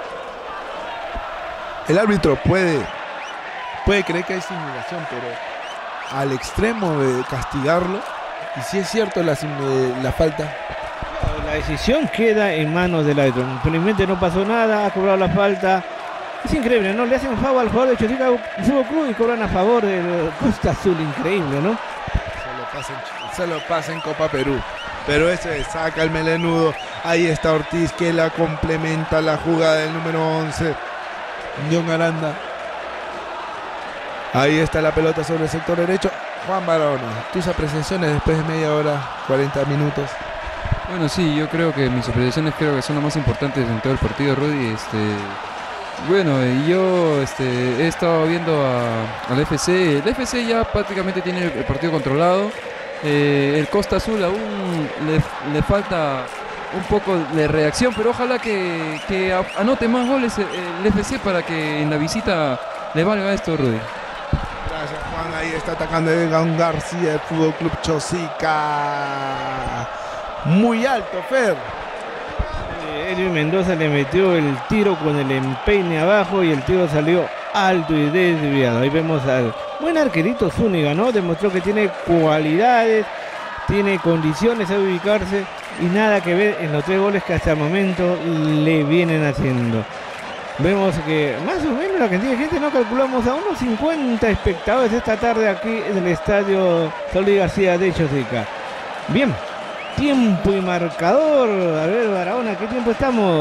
el árbitro puede, puede creer que hay simulación, pero al extremo de castigarlo, y si es cierto la, la falta. La decisión queda en manos del árbitro, felizmente no pasó nada, ha cobrado la falta. Es increíble, ¿no? Le hacen favor al jugador de Chosica Fútbol Club y cobran a favor del Costa Azul, increíble, ¿no? Se lo pasa en Copa Perú, pero ese saca el melenudo, ahí está Ortiz que la complementa la jugada del número once, John Aranda, ahí está la pelota sobre el sector derecho. Juan Barahona, tus apreciaciones después de media hora, cuarenta minutos. Bueno, sí, yo creo que mis apreciaciones creo que son las más importantes en todo el partido, Rudy. Este, bueno, yo este, he estado viendo a, al F C, el F C ya prácticamente tiene el partido controlado. Eh, el Costa Azul aún le, le falta un poco de reacción, pero ojalá que, que anote más goles el, el F C para que en la visita le valga esto, Rudy. Gracias, Juan. Ahí está atacando Egan García del Fútbol Club Chosica. Muy alto, Fer. Edwin Mendoza le metió el tiro con el empeine abajo y el tiro salió alto y desviado. Ahí vemos al buen arquerito Zúñiga, ¿no? Demostró que tiene cualidades, tiene condiciones a ubicarse y nada que ver en los tres goles que hasta el momento le vienen haciendo. Vemos que más o menos la cantidad de gente, no calculamos a unos cincuenta espectadores esta tarde aquí en el estadio Saúl García de Chosica. Bien, tiempo y marcador. A ver, Barahona, ¿qué tiempo estamos?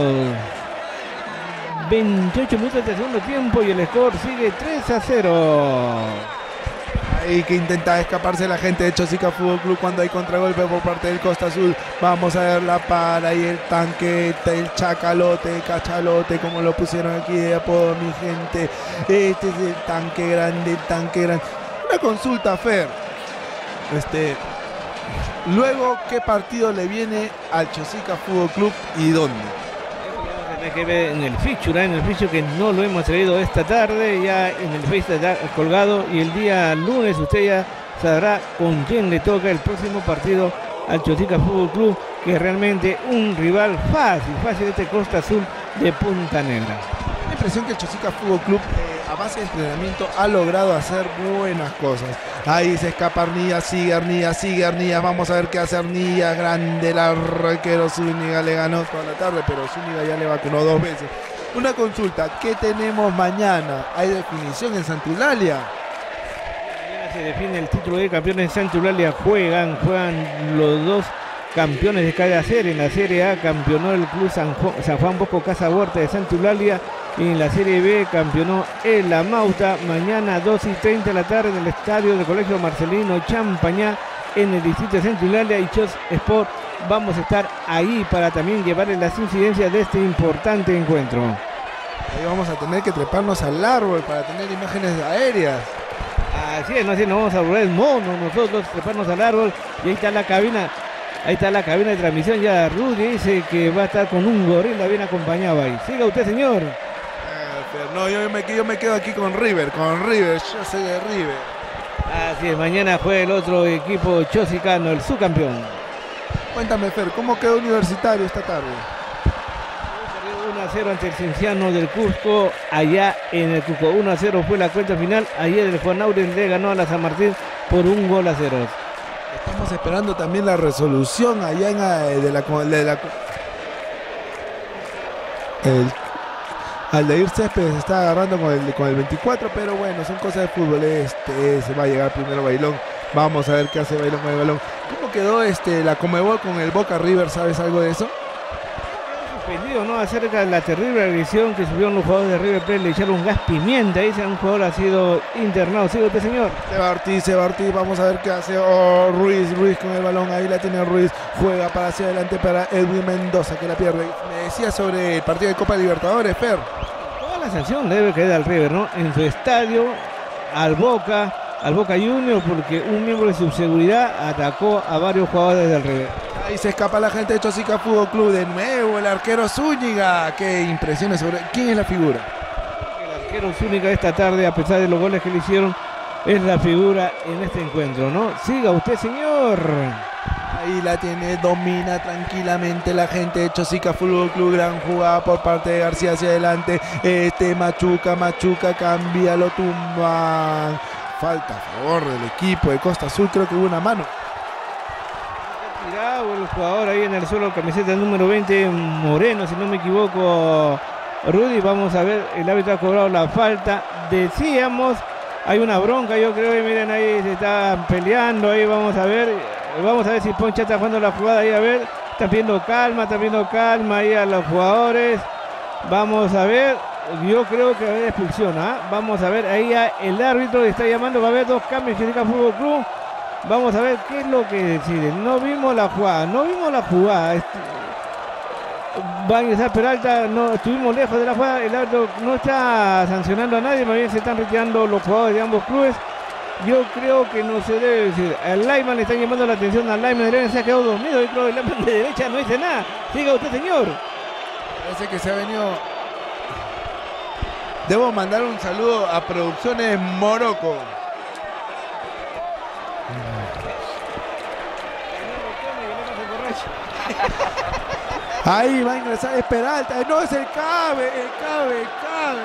veintiocho minutos de segundo tiempo y el score sigue tres a cero. Ahí que intenta escaparse la gente de Chosica Fútbol Club cuando hay contragolpe por parte del Costa Azul. Vamos a ver la para y el tanquete, el chacalote, el cachalote, como lo pusieron aquí de apodo, mi gente. Este es el tanque grande, el tanque grande. Una consulta, Fer. Este, luego, ¿qué partido le viene al Chosica Fútbol Club y dónde? Que ver en el feature, en el feature que no lo hemos traído esta tarde, ya en el Face está colgado y el día lunes usted ya sabrá con quién le toca el próximo partido al Chosica Fútbol Club, que es realmente un rival fácil, fácil este Costa Azul de Punta Negra. La impresión que el Chosica Fútbol Club eh, a base de entrenamiento ha logrado hacer buenas cosas. Ahí se escapa Arnillas, sigue Arnillas, sigue Arnillas, vamos a ver qué hace Arnillas, grande el arquero Zúñiga, le ganó toda la tarde, pero Zúñiga ya le vacunó dos veces. Una consulta, ¿qué tenemos mañana? ¿Hay definición en Santa Eulalia? Mañana se define el título de campeones en Santa Eulalia, juegan, juegan los dos campeones de cada serie. En la Serie A campeonó el Club San Juan, San Juan Bosco Casa Huerta de Santa Eulalia y en la Serie B campeonó el Amauta. Mañana dos y treinta de la tarde en el estadio del Colegio Marcelino Champañá en el distrito de Santa Eulalia y Chos Sport. Vamos a estar ahí para también llevarles las incidencias de este importante encuentro. Ahí vamos a tener tener que treparnos al árbol para tener imágenes aéreas. Así es, no, así nos vamos a volver mono nosotros, treparnos al árbol. Y ahí está la cabina, ahí está la cabina de transmisión. Ya Rudy dice que va a estar con un gorila bien acompañado ahí. Siga usted, señor. Ah, no, yo me, yo me quedo aquí con River, con River, yo soy de River. Así es, mañana juega el otro equipo chosicano, el subcampeón. Cuéntame, Fer, ¿cómo quedó Universitario esta tarde? uno a cero ante el Cienciano del Cusco, allá en el Cusco. uno a cero fue la cuenta final. Ayer el Juan Aurel le ganó a la San Martín por un gol a cero. Estamos esperando también la resolución allá en la, de la... De la el, Aldair Céspedes se está agarrando con el, con el veinticuatro, pero bueno, son cosas de fútbol. Este se va a llegar primero Bailón. Vamos a ver qué hace Bailón con el balón. ¿Cómo quedó este, la Conmebol con el Boca River? ¿Sabes algo de eso? Suspendido, ¿no? Acerca de la terrible agresión que subieron los jugadores de River Plate, le echaron gas pimienta. Dice un jugador ha sido internado. ¿Sigue usted, señor? Se va Ortiz, se va Ortiz. Vamos a ver qué hace oh, Ruiz. Ruiz con el balón. Ahí la tiene Ruiz. Juega para hacia adelante para Edwin Mendoza, que la pierde. Me decía sobre el partido de Copa Libertadores, Fer. Toda la sanción debe caer al River, ¿no? En su estadio, al Boca, al Boca Juniors, porque un miembro de su seguridad atacó a varios jugadores del River. Ahí se escapa la gente de Chosica Fútbol Club. De nuevo el arquero Zúñiga. Qué impresiones sobre... ¿Quién es la figura? El arquero Zúñiga esta tarde, a pesar de los goles que le hicieron, es la figura en este encuentro, ¿no? Siga usted, señor. Ahí la tiene, domina tranquilamente la gente de Chosica Fútbol Club. Gran jugada por parte de García hacia adelante. Este Machuca, Machuca cambia, lo tumba. Falta a favor del equipo de Costa Azul. Creo que hubo una mano. El jugador ahí en el suelo, camiseta número veinte, Moreno, si no me equivoco, Rudy. Vamos a ver, el árbitro ha cobrado la falta. Decíamos, hay una bronca, yo creo, y miren, ahí se están peleando. Ahí vamos a ver, vamos a ver si Poncha está jugando la jugada ahí, a ver, están pidiendo calma, están pidiendo calma ahí a los jugadores. Vamos a ver, yo creo que va a haber expulsión, ¿eh? Vamos a ver, ahí el árbitro está llamando, va a haber dos cambios en el Fútbol Club. Vamos a ver qué es lo que deciden. No vimos la jugada, no vimos la jugada. Va a ingresar Peralta, no, estuvimos lejos de la jugada. El árbitro no está sancionando a nadie, más bien se están retirando los jugadores de ambos clubes. Yo creo que no se debe decir. Al Lyman le están llamando la atención, al Lyman de derecha se ha quedado dormido. Yo creo que el Lyman de derecha no dice nada. Siga usted, señor. Parece que se ha venido. Debo mandar un saludo a Producciones Morocco. Ahí va a ingresar, es Peralta, no, es el Cabe, el Cabe, el Cabe.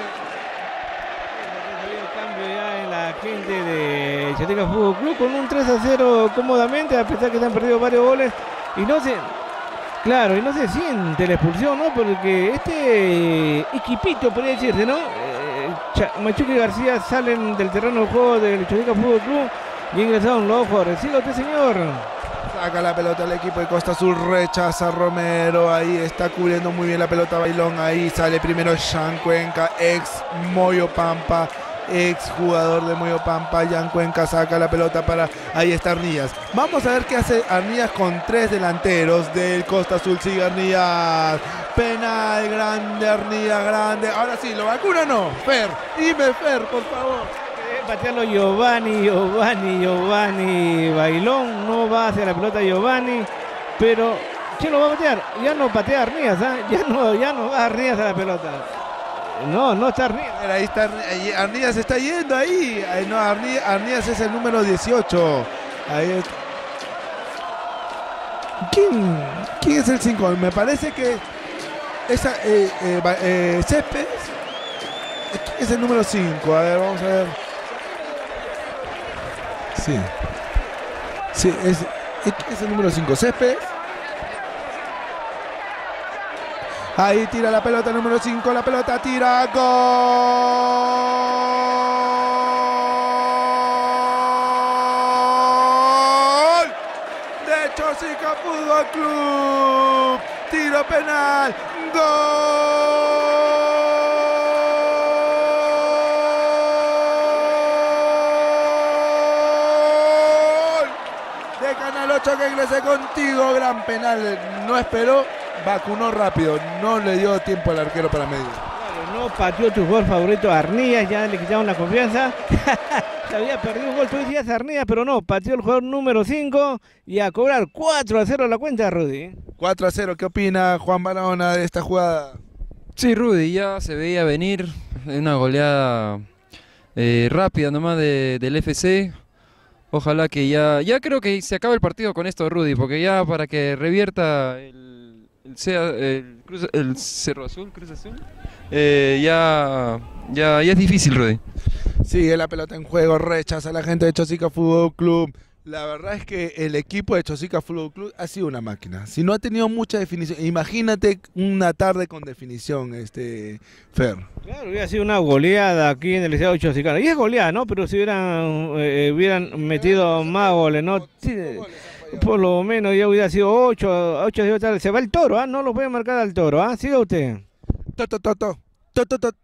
El cambio ya en la gente de Chosica Fútbol Club con un tres a cero cómodamente, a pesar que se han perdido varios goles y no se, claro, y no se siente la expulsión, ¿no? Porque este equipito, podría decirse, ¿no? Eh, Machuca y García salen del terreno de juego del Chosica Fútbol Club y ingresaron los jugadores. Siga usted, señor. Saca la pelota al equipo de Costa Azul, rechaza a Romero, ahí está cubriendo muy bien la pelota Bailón, ahí sale primero Jan Cuenca, ex Moyo Pampa, ex jugador de Moyo Pampa. Jan Cuenca saca la pelota para, ahí está Arnillas. Vamos a ver qué hace Arnillas con tres delanteros del Costa Azul. Sigue Arnillas, penal, grande Arnillas, grande, ahora sí, ¿lo vacuna o no? Fer, dime Fer, por favor. Patearlo Giovanni, Giovanni, Giovanni Bailón, no va hacia la pelota Giovanni, pero ¿quién lo va a patear? Ya no patea Arnillas, ¿eh? ya, no, ya no va Arnillas a la pelota. No, no está Arnillas. Ahí está, Arnillas se está yendo ahí. ahí no, Arnillas, Arnillas es el número dieciocho. Ahí está. ¿Quién, ¿Quién es el cinco? Me parece que esa eh, eh, eh, Céspedes es el número cinco. A ver, vamos a ver. Sí. Sí, es, es el número cinco. Céspedes. Ahí tira la pelota, número cinco. La pelota tira. ¡Gol! De Chosica Fútbol Club. Tiro penal. ¡Gol! Canal ocho que ingrese contigo, gran penal, no esperó, vacunó rápido, no le dio tiempo al arquero para medir. Claro, No pateó tu jugador favorito Arnías, ya le quitaron la confianza. Se había perdido un gol, tú decías Arnías, pero no, pateó el jugador número cinco y a cobrar cuatro a cero la cuenta, Rudy. cuatro a cero, ¿qué opina Juan Barahona de esta jugada? Sí, Rudy, ya se veía venir una goleada eh, rápida nomás de, del F C. Ojalá que ya, ya creo que se acabe el partido con esto, Rudy, porque ya para que revierta el, el, sea, el, Cruz, el Cerro Azul, Cruz Azul, eh, ya, ya, ya es difícil, Rudy. Sigue la pelota en juego, rechaza a la gente de Chosica Fútbol Club. La verdad es que el equipo de Chosica Fútbol Club ha sido una máquina. Si no ha tenido mucha definición, imagínate una tarde con definición, este Fer. Claro, hubiera sido una goleada aquí en el Estadio Chosicano. Y es goleada, ¿no? Pero si hubieran, eh, hubieran metido más goles, ¿no? Sí, por lo menos ya hubiera sido ocho, ocho de otra. Se va el Toro, ¿ah? No lo puede marcar al Toro, ¿ah? Siga usted. Toto, toto, toto, toto.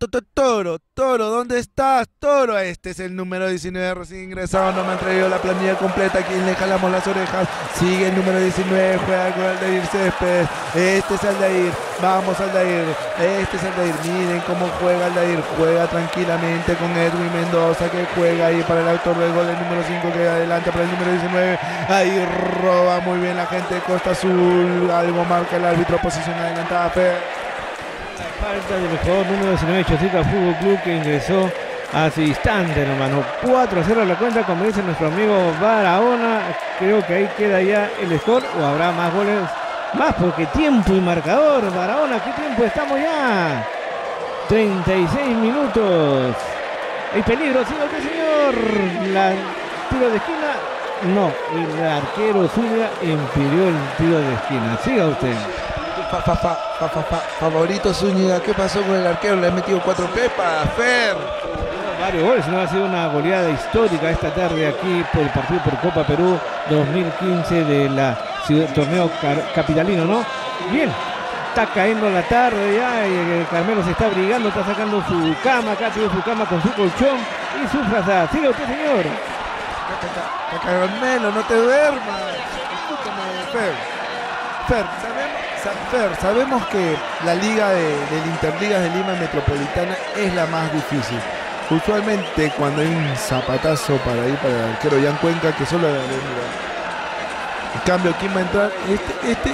Toro, Toro, ¿dónde estás? Toro, este es el número diecinueve recién ingresado, no me han traído la planilla completa, aquí le jalamos las orejas, sigue el número diecinueve, juega con Aldair Céspedes, este es Aldair, vamos Aldair, este es Aldair, miren cómo juega Aldair, juega tranquilamente con Edwin Mendoza que juega ahí para el autor del gol, el número cinco que adelanta para el número diecinueve, ahí roba muy bien la gente de Costa Azul, algo marca el árbitro, posición adelantada, Fer. Falta del jugador número diecinueve, Chosica Fútbol Club, que ingresó hace instante, hermano. cuatro a cero la cuenta, como dice nuestro amigo Barahona. Creo que ahí queda ya el score, o habrá más goles. Más porque tiempo y marcador, Barahona, ¿qué tiempo estamos ya? treinta y seis minutos. Hay peligro, siga usted, señor. La tiro de esquina, no. El arquero Zúñiga impidió el tiro de esquina. Siga usted. Fa, fa, fa, fa, fa, fa, favorito Zúñiga, ¿qué pasó con el arquero? Le ha metido cuatro pepas, Fer. Varios goles, no ha sido una goleada histórica esta tarde aquí por el partido por Copa Perú dos mil quince de la ciudad, torneo car, capitalino, ¿no? Bien, está cayendo la tarde ya y el Carmelo se está brigando, está sacando su cama, acá tiene su cama con su colchón y su frazada. Sigue usted, señor. Carmelo, no te duermas. Escúchame, Fer. Fer, sabemos Fer, sabemos que la liga de, del Interligas de Lima Metropolitana es la más difícil. Usualmente cuando hay un zapatazo para ir para el arquero Jan Cuenca, que solo le mira. En cambio, ¿quién va a entrar? Este, este.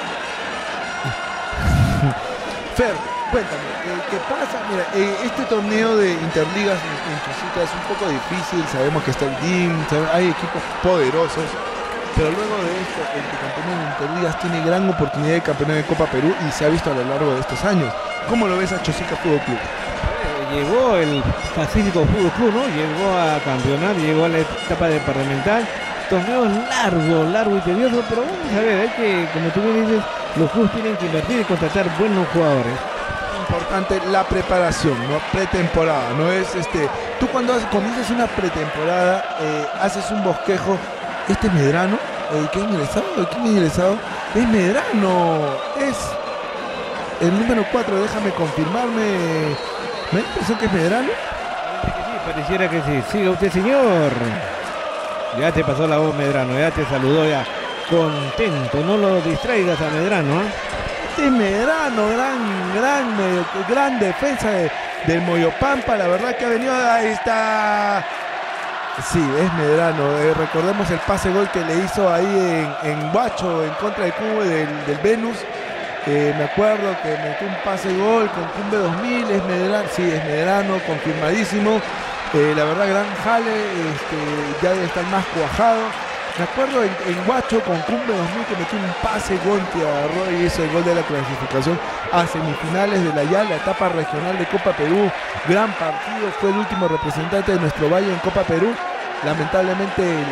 Fer, cuéntame, eh, ¿qué pasa? Mira, eh, este torneo de Interligas en, en Chosica es un poco difícil, sabemos que está el D I M, hay equipos poderosos. Pero luego de esto, el campeón de Interligas tiene gran oportunidad de campeonar de Copa Perú y se ha visto a lo largo de estos años. ¿Cómo lo ves a Chosica Fútbol Club? Eh, llegó el Pacífico Fútbol Club, ¿no? Llegó a campeonar, llegó a la etapa departamental. Torneo largo, largo y tedioso, pero vamos a ver, hay que, como tú bien dices, los clubes tienen que invertir y contratar buenos jugadores. Importante la preparación, ¿no? Pretemporada, no es este. Tú cuando comienzas una pretemporada, eh, haces un bosquejo. Este es Medrano, eh, ¿qué ha ingresado? ¿Quién ha ingresado? Es Medrano, es el número cuatro, déjame confirmarme. ¿Me da la impresión que es Medrano? Sí, pareciera que sí. Siga usted, señor. Ya te pasó la voz, Medrano, ya te saludó ya. Contento, no lo distraigas a Medrano, ¿eh? Este es Medrano, gran, gran, gran defensa de, del Moyopampa, la verdad que ha venido, ahí está. Sí, es Medrano, eh, recordemos el pase gol que le hizo ahí en, en Huacho en contra del Cumbe del, del Venus, eh, me acuerdo que metió un pase gol con Cumbe dos mil, es Medrano, sí, es Medrano, confirmadísimo, eh, la verdad gran jale, este, ya debe estar más cuajado, me acuerdo en, en Huacho con Cumbe dos mil que metió un pase gol que agarró y hizo el gol de la clasificación a semifinales de la ya la etapa regional de Copa Perú, gran partido, fue el último representante de nuestro valle en Copa Perú. Lamentablemente el,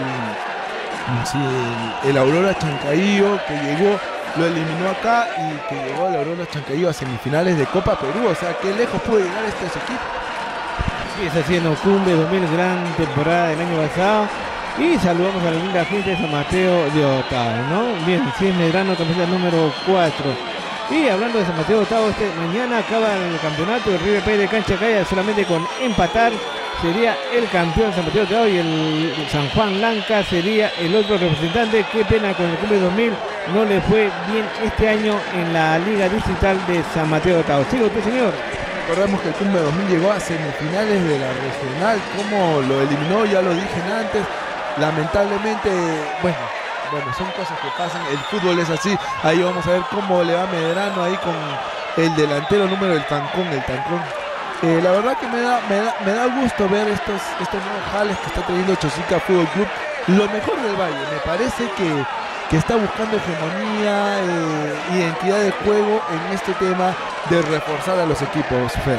el, sí, el, el Aurora Chancaillo que llegó, lo eliminó acá y que llegó el Aurora Chancaillo a semifinales de Copa Perú, o sea, qué lejos pudo llegar estos equipos. Sí, es así en Ocumbe dos mil, gran temporada del año pasado. Y saludamos a la linda gente de San Mateo de Otavo, ¿no? Bien, sí es Medrano, camiseta número cuatro. Y hablando de San Mateo de Otavo, este, mañana acaba el campeonato, el River Plate de Cancha Calla solamente con empatar sería el campeón San Mateo de Otavo y el San Juan Lanca sería el otro representante. Qué pena con el Cumbre dos mil, no le fue bien este año en la Liga Distrital de San Mateo de Otavo. Sigue usted, señor. Recordemos que el Cumbre dos mil llegó a semifinales de la regional, como lo eliminó, ya lo dije antes. Lamentablemente, bueno, bueno, son cosas que pasan, el fútbol es así. Ahí vamos a ver cómo le va Medrano ahí con el delantero número del Tancón, el Tancón. Eh, la verdad que me da, me da, me da gusto ver estos, estos nuevos jales que está trayendo Chosica Fútbol Club. Lo mejor del Valle, me parece que, que está buscando hegemonía, eh, identidad de juego en este tema de reforzar a los equipos, Fer.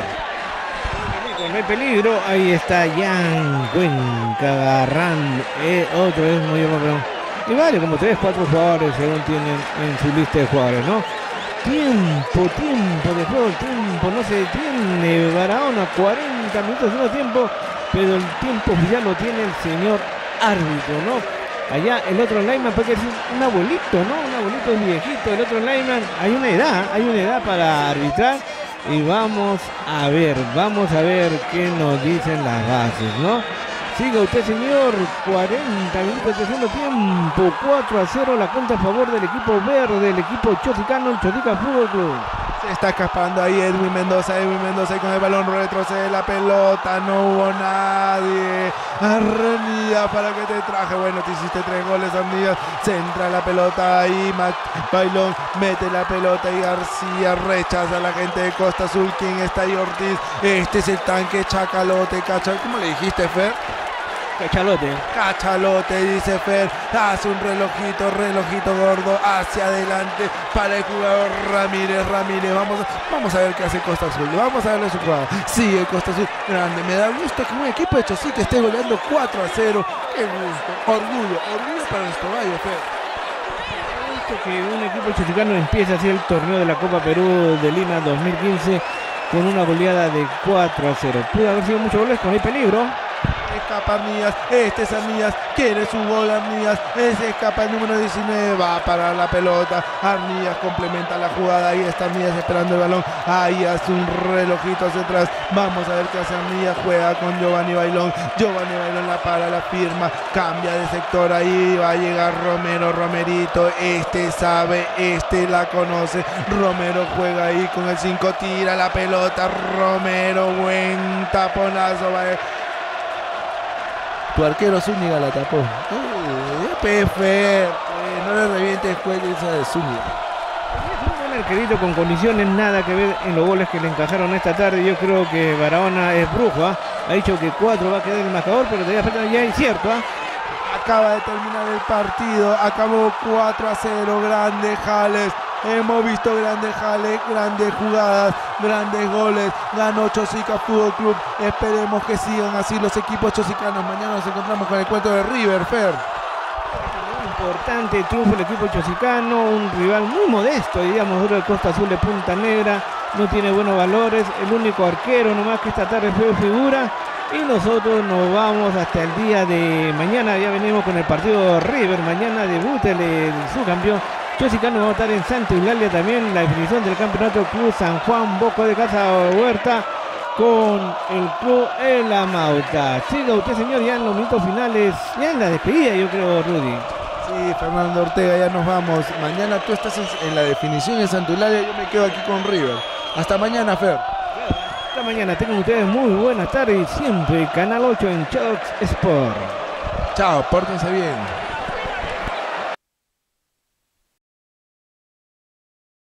No hay peligro, ahí está Jan Cuenca, Garrán, eh, otro es muy bueno. Y vale, como tres, cuatro jugadores según tienen en su lista de jugadores, ¿no? Tiempo, tiempo de juego, tiempo, no se detiene. Barahona, cuarenta minutos de tiempo, pero el tiempo ya lo tiene el señor árbitro, ¿no? Allá el otro lineman puede ser un abuelito, ¿no? Un abuelito viejito, el otro lineman, hay una edad, hay una edad para arbitrar. Y vamos a ver, vamos a ver qué nos dicen las bases, ¿no? Siga usted, señor, cuarenta minutos de segundo tiempo, cuatro a cero, la cuenta a favor del equipo verde, el equipo chosicano, el Chosica Fútbol Club. Se está escapando ahí Edwin Mendoza, Edwin Mendoza con el balón, retrocede la pelota, no hubo nadie. Arnía, para que te traje, bueno, te hiciste tres goles, Arnía, centra la pelota ahí, Bailón mete la pelota y García rechaza a la gente de Costa Azul. ¿Quién está ahí? Ortiz, este es el tanque Chacalote, cacha, ¿cómo le dijiste, Fer? Cachalote. Cachalote, dice Fer, hace un relojito, relojito gordo hacia adelante para el jugador Ramírez, Ramírez, vamos, vamos a ver qué hace Costa Azul, vamos a verle su jugada, sigue Costa Azul, grande, me da gusto que un equipo de Chosica esté goleando cuatro a cero, qué gusto, orgullo, orgullo para nuestro Valle, Fer. Que un equipo chosicano empieza así el torneo de la Copa Perú de Lima dos mil quince con una goleada de cuatro a cero, pudo haber sido muchos goles, con el peligro. Escapa Arnías, este es Arnías, quiere su gol Arnías, ese escapa el número diecinueve, va para la pelota, Arnías complementa la jugada, ahí está Arnías esperando el balón, ahí hace un relojito hacia atrás, vamos a ver qué hace Arnías, juega con Giovanni Bailón, Giovanni Bailón la para, la firma, cambia de sector, ahí va a llegar Romero, Romerito, este sabe, este la conoce, Romero juega ahí con el cinco, tira la pelota, Romero, buen taponazo, va a... Tu arquero Zúñiga la tapó. Uh, P F, eh, no le revientes cuello esa de Zúñiga. Es un arquerito con condiciones, nada que ver en los goles que le encajaron esta tarde. Yo creo que Barahona es brujo, ¿eh? Ha dicho que cuatro va a quedar el marcador, pero todavía falta ya incierto, ¿eh? Acaba de terminar el partido, acabó cuatro a cero, grandes jales. Hemos visto grandes jales, grandes jugadas, grandes goles. Ganó Chosica Fútbol Club. Esperemos que sigan así los equipos chosicanos. Mañana nos encontramos con el cuento de River, Fer. Muy importante triunfo del equipo chosicano, un rival muy modesto, digamos, duro de Costa Azul de Punta Negra. No tiene buenos valores. El único arquero nomás que esta tarde fue figura. Y nosotros nos vamos hasta el día de mañana. Ya venimos con el partido River. Mañana debuta el, el subcampeón chosicano. Va a estar en Santa Eulalia también la definición del campeonato Club San Juan Bosco de Casa Huerta con el Club El Amauta. Siga usted, señor, ya en los minutos finales, ya en la despedida, yo creo, Rudy. Sí, Fernando Ortega, ya nos vamos. Mañana tú estás en la definición en Santa Eulalia, yo me quedo aquí con River. Hasta mañana, Fer. Hasta mañana, tengan ustedes muy buenas tardes, siempre Canal ocho en Chocs Sport. Chao, pórtense bien.